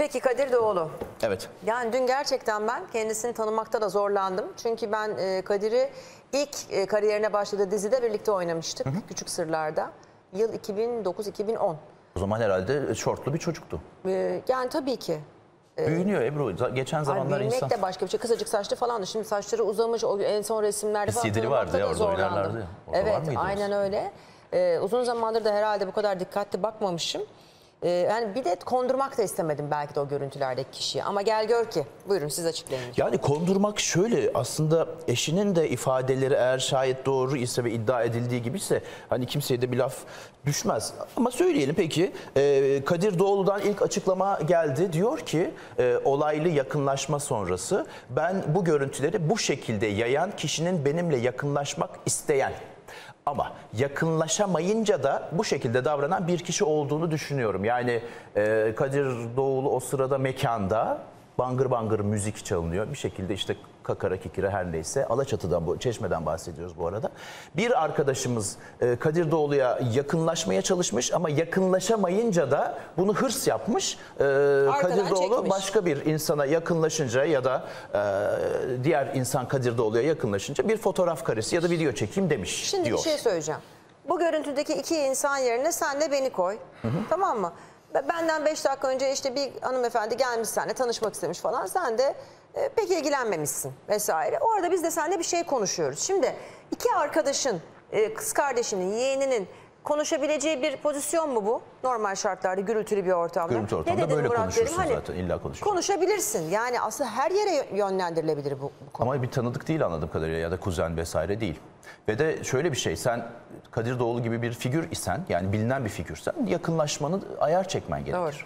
Peki Kadir Doğulu. Evet. Yani dün gerçekten ben kendisini tanımakta da zorlandım. Çünkü ben Kadir'i ilk kariyerine başladığı dizide birlikte oynamıştık. Küçük Sırlar'da. Yıl 2009-2010. O zaman herhalde şortlu bir çocuktu. Yani tabii ki. Büyünüyor Ebru. Geçen zamanlar Büyümek insan... de başka bir şey. Kısacık saçlı falandı. Şimdi saçları uzamış. O en son resimlerde falan Sidiri vardı ya, orada oynarlardı ya. Orada var Evet, mıydı aynen öyle. Uzun zamandır da herhalde bu kadar dikkatli bakmamışım. Yani bir de kondurmak da istemedim belki de o görüntülerdeki kişiyi. Ama gel gör ki. Buyurun siz açıklayın. Yani kondurmak şöyle, aslında eşinin de ifadeleri eğer şayet doğru ise ve iddia edildiği gibi ise hani kimseye de bir laf düşmez. Ama söyleyelim peki, Kadir Doğulu'dan ilk açıklama geldi. Diyor ki olaylı yakınlaşma sonrası ben bu görüntüleri bu şekilde yayan kişinin benimle yakınlaşmak isteyen ama yakınlaşamayınca da bu şekilde davranan bir kişi olduğunu düşünüyorum. Yani Kadir Doğulu o sırada mekanda bangır bangır müzik çalınıyor. Bir şekilde işte kakara kikire her neyse. Alaçatı'dan, Çeşme'den bahsediyoruz bu arada. Bir arkadaşımız Kadir Doğulu'ya yakınlaşmaya çalışmış ama yakınlaşamayınca da bunu hırs yapmış. Kadir Doğulu çekmiş. başka bir insana yakınlaşınca ya da diğer insan Kadir Doğulu'ya yakınlaşınca bir fotoğraf karesi ya da video çekeyim demiş. Şimdi diyor. bir şey söyleyeceğim. Bu görüntüdeki iki insan yerine sen de beni koy. Tamam mı? Benden 5 dakika önce işte bir hanımefendi gelmiş seninle tanışmak istemiş falan. Sen de pek ilgilenmemişsin vesaire. Orada biz de seninle bir şey konuşuyoruz. Şimdi iki arkadaşın, kız kardeşinin, yeğeninin konuşabileceği bir pozisyon mu bu? Normal şartlarda gürültülü bir ortamda. Gürültü ortamda ne dedin böyle Murat konuşursun derim? zaten, illa konuşursun. Konuşabilirsin. Yani aslında her yere yönlendirilebilir bu konu. Ama bir tanıdık değil anladığım kadarıyla ya da kuzen vesaire değil. Ve de şöyle bir şey, sen Kadir Doğulu gibi bir figür isen, yani bilinen bir figürsen yakınlaşmanı ayar çekmen gerekir.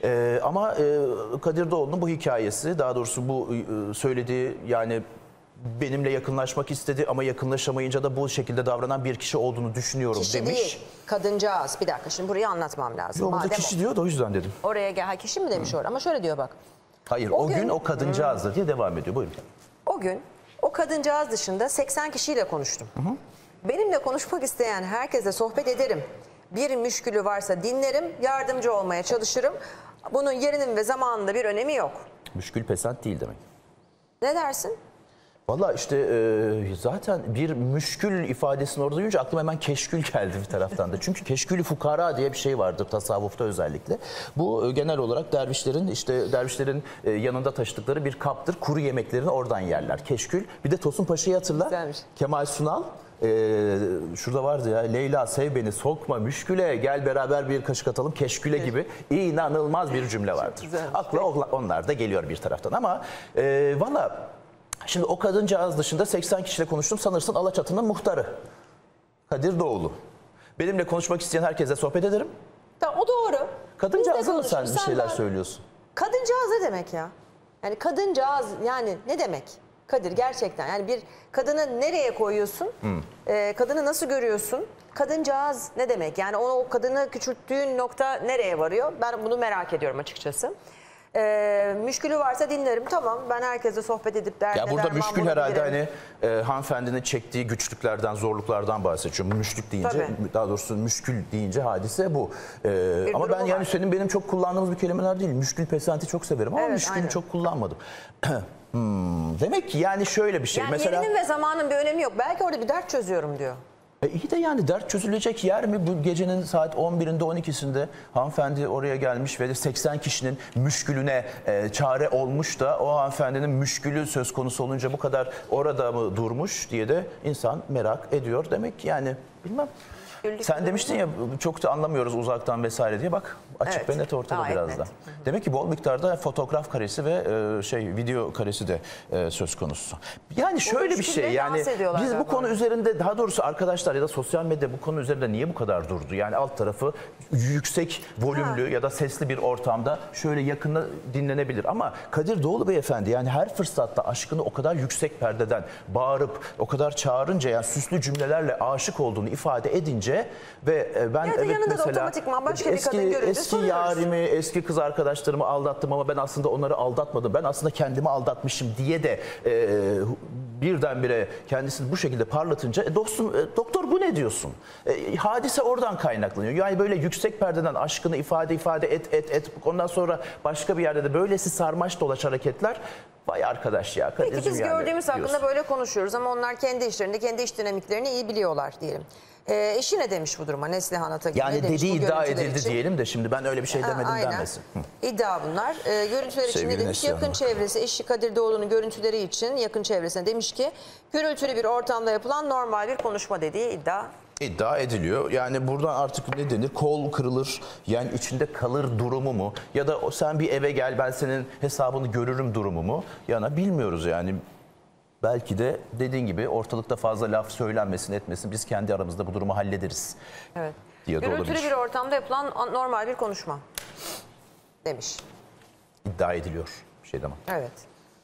Ama Kadir Doğulu'nun bu hikayesi, daha doğrusu bu söylediği, yani benimle yakınlaşmak istedi ama yakınlaşamayınca da bu şekilde davranan bir kişi olduğunu düşünüyorum Kişi demiş. değil, kadıncağız. Bir dakika şimdi burayı anlatmam lazım. Yok, burada kişi diyor da o yüzden dedim. Oraya gel, kişi mi demiş orada? Ama şöyle diyor bak. Hayır, o gün o kadıncağızdı diye devam ediyor. Buyurun. O gün o kadıncağız dışında 80 kişiyle konuştum. Benimle konuşmak isteyen herkese sohbet ederim. Bir müşkülü varsa dinlerim, yardımcı olmaya çalışırım. Bunun yerinin ve zamanında bir önemi yok. Müşkül pesant değil demek. Ne dersin? Valla işte zaten bir müşkül ifadesini orada duyunca aklıma hemen keşkül geldi bir taraftan da. Çünkü keşkül-i fukara diye bir şey vardır tasavvufta özellikle. Bu genel olarak dervişlerin yanında taşıdıkları bir kaptır. Kuru yemeklerini oradan yerler. Keşkül. Bir de Tosun Paşa'yı hatırla. Güzelmiş. Kemal Sunal. Şurada vardı ya, Leyla sev beni sokma müşküle, gel beraber bir kaşık atalım keşküle gibi inanılmaz bir cümle vardır. Akla onlar da geliyor bir taraftan ama valla şimdi o kadıncağız dışında 80 kişiyle konuştum, sanırsın Alaçatı'nın muhtarı Kadir Doğulu. Benimle konuşmak isteyen herkese sohbet ederim. Tamam, o doğru. Kadıncağıza mı sen bir şeyler söylüyorsun? Kadıncağız ne demek ya? Yani kadıncağız yani ne demek? Kadir gerçekten yani bir kadını nereye koyuyorsun? Kadını nasıl görüyorsun? Kadıncağız ne demek? Yani o kadını küçülttüğün nokta nereye varıyor? Ben bunu merak ediyorum açıkçası. Müşkülü varsa dinlerim. Tamam, ben herkese sohbet edip derdine Ya burada müşkül herhalde bilirim. hani hanımefendinin çektiği güçlüklerden, zorluklardan bahsediyorum. Müşkük deyince, Tabii. daha doğrusu müşkül deyince hadise bu. Ama ben yani benim çok kullandığımız bir kelimeler değil. Müşkül pesanti çok severim ama Evet, müşkülü aynen. çok kullanmadım. Demek ki yani şöyle bir şey. Yani mesela yerinin ve zamanın bir önemi yok. Belki orada bir dert çözüyorum diyor. İyi de yani dert çözülecek yer mi? Bu gecenin saat 11'inde 12'sinde hanımefendi oraya gelmiş ve 80 kişinin müşkülüne çare olmuş da o hanımefendinin müşkülü söz konusu olunca bu kadar orada mı durmuş diye de insan merak ediyor. Demek ki yani bilmem. Sen demiştin ya çok da anlamıyoruz uzaktan vesaire diye, bak açık Evet, ve net ortada gayet biraz net. da. Demek ki bol miktarda fotoğraf karesi ve video karesi de söz konusu. Yani şöyle bir şey, yani biz bu konu üzerinde, daha doğrusu arkadaşlar ya da sosyal medya bu konu üzerinde niye bu kadar durdu? Yani alt tarafı yüksek volümlü ya da sesli bir ortamda şöyle yakında dinlenebilir ama Kadir Doğulu beyefendi yani her fırsatta aşkını o kadar yüksek perdeden bağırıp o kadar çağırınca, yani süslü cümlelerle aşık olduğunu ifade edince ve ben ya evet yanında mesela otomatikman başka bir kadın görünce eski yarimi, eski kız arkadaşlarımı aldattım ama ben aslında onları aldatmadım. Ben aslında kendimi aldatmışım diye de birdenbire kendisini bu şekilde parlatınca dostum doktor bu ne diyorsun? Hadise oradan kaynaklanıyor. Yani böyle yüksek perdeden aşkını ifade et. Ondan sonra başka bir yerde de böylesi sarmaş dolaş hareketler. Vay arkadaş ya. Peki biz yani gördüğümüz hakkında diyorsun. böyle konuşuyoruz ama onlar kendi işlerinde kendi iş dinamiklerini iyi biliyorlar diyelim. Eşi ne demiş bu duruma? Neslihan Atagül Yani ne demiş dediği bu iddia görüntüler edildi için? diyelim de şimdi ben öyle bir şey demedim Aynen. denmesin. İddia bunlar. Görüntüler için Sevgili ne demiş? Neslihan Yakın Hanım. çevresi eşi Kadir Doğulu'nun görüntüleri için yakın çevresine demiş ki gürültülü bir ortamda yapılan normal bir konuşma dediği iddia. İddia ediliyor. Yani buradan artık ne denir? Kol kırılır, yani içinde kalır durumu mu? Ya da sen bir eve gel ben senin hesabını görürüm durumu mu? Yani bilmiyoruz yani. Belki de dediğin gibi ortalıkta fazla laf söylenmesin etmesin biz kendi aramızda bu durumu hallederiz. Evet. Diye de Gürültülü olabilir. bir ortamda yapılan normal bir konuşma demiş. İddia ediliyor. Bir şey demem. Evet.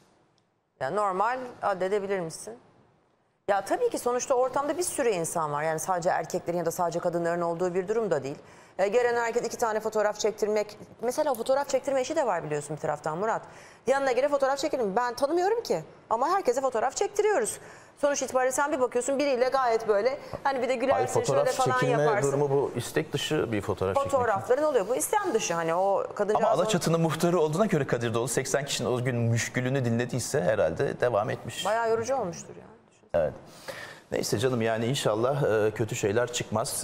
Ya normal addedebilir misin? Ya tabii ki sonuçta ortamda bir sürü insan var. Yani sadece erkeklerin ya da sadece kadınların olduğu bir durum da değil. Gelen herkes 2 tane fotoğraf çektirmek. Mesela o fotoğraf çektirme işi de var biliyorsun bir taraftan Murat. Yanına gelip fotoğraf çekelim. Ben tanımıyorum ki. Ama herkese fotoğraf çektiriyoruz. Sonuç itibariyle sen bir bakıyorsun biriyle gayet böyle hani bir de gülersin şöyle Fotoğraf falan çekilme yaparsın. durumu bu istek dışı bir fotoğraf çekmek. Fotoğrafların oluyor. Bu istem dışı hani o kadıncağız. Ama Alaçatı'nın muhtarı olduğuna göre Kadir Doğulu 80 kişinin o gün müşkülünü dinlediyse herhalde devam etmiş. Bayağı yorucu olmuştur yani. Evet. Neyse canım yani inşallah kötü şeyler çıkmaz.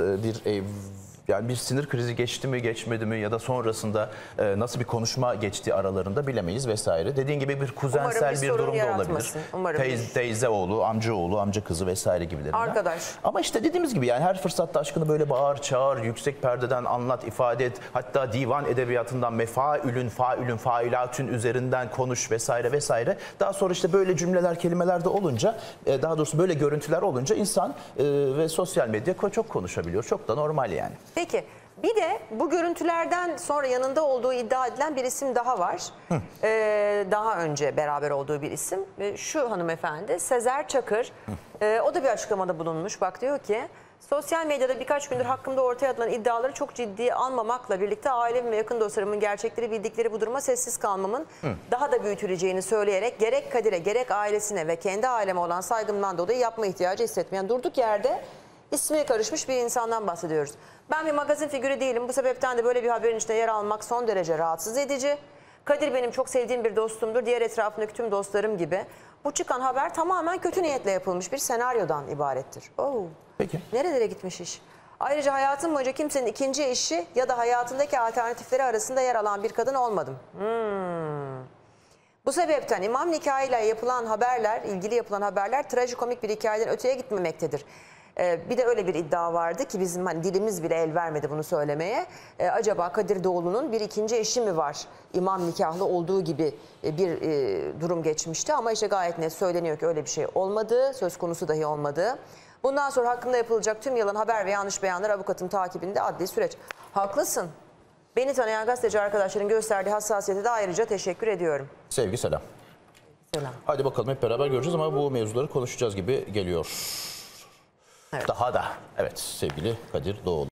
Yani bir sinir krizi geçti mi geçmedi mi ya da sonrasında nasıl bir konuşma geçti aralarında bilemeyiz vesaire. Dediğin gibi bir kuzensel Umarım bir bir sorun durum da olabilir. yaratmasın. Umarım Teyze oğlu, amca oğlu, amca kızı vesaire gibilerinden. Arkadaş. Ama işte dediğimiz gibi yani her fırsatta aşkını böyle bağır, çağır, yüksek perdeden anlat, ifade et. Hatta divan edebiyatından mefaülün, faülün, failatün üzerinden konuş vesaire vesaire. Daha sonra işte böyle cümleler, kelimeler de olunca, daha doğrusu böyle görüntüler olunca insan ve sosyal medya çok konuşabiliyor. Çok da normal yani. Peki bir de bu görüntülerden sonra yanında olduğu iddia edilen bir isim daha var. Daha önce beraber olduğu bir isim. Şu hanımefendi Sezer Çakır. O da bir açıklamada bulunmuş. Bak diyor ki sosyal medyada birkaç gündür hakkımda ortaya atılan iddiaları çok ciddiye almamakla birlikte ailem ve yakın dostlarımın gerçekleri bildikleri bu duruma sessiz kalmamın daha da büyütüleceğini söyleyerek gerek Kadir'e gerek ailesine ve kendi aileme olan saygımdan dolayı yapma ihtiyacı hissetmeyen durduk yerde ismine karışmış bir insandan bahsediyoruz. Ben bir magazin figürü değilim. Bu sebepten de böyle bir haberin içinde yer almak son derece rahatsız edici. Kadir benim çok sevdiğim bir dostumdur. Diğer etrafındaki tüm dostlarım gibi. Bu çıkan haber tamamen kötü niyetle yapılmış bir senaryodan ibarettir. Oo. Peki. Nerelere gitmiş iş? Ayrıca hayatım boyunca kimsenin ikinci eşi ya da hayatındaki alternatifleri arasında yer alan bir kadın olmadım. Bu sebepten imam nikahıyla yapılan haberler, ilgili yapılan haberler trajikomik bir hikayeden öteye gitmemektedir. Bir de öyle bir iddia vardı ki bizim hani dilimiz bile el vermedi bunu söylemeye. Acaba Kadir Doğulu'nun bir ikinci eşi mi var? İmam nikahlı olduğu gibi bir durum geçmişti ama işte gayet net söyleniyor ki öyle bir şey olmadı, söz konusu dahi olmadı. Bundan sonra hakkında yapılacak tüm yalan haber ve yanlış beyanlar avukatın takibinde adli süreç. Haklısın. Beni tanıyan gazeteci arkadaşların gösterdiği hassasiyete de ayrıca teşekkür ediyorum. Sevgi selam. Selam. Hadi bakalım hep beraber göreceğiz ama bu mevzuları konuşacağız gibi geliyor. Evet. Daha da evet sevgili Kadir Doğulu.